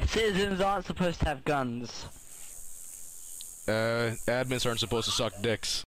Citizens aren't supposed to have guns. Admins aren't supposed to suck dicks.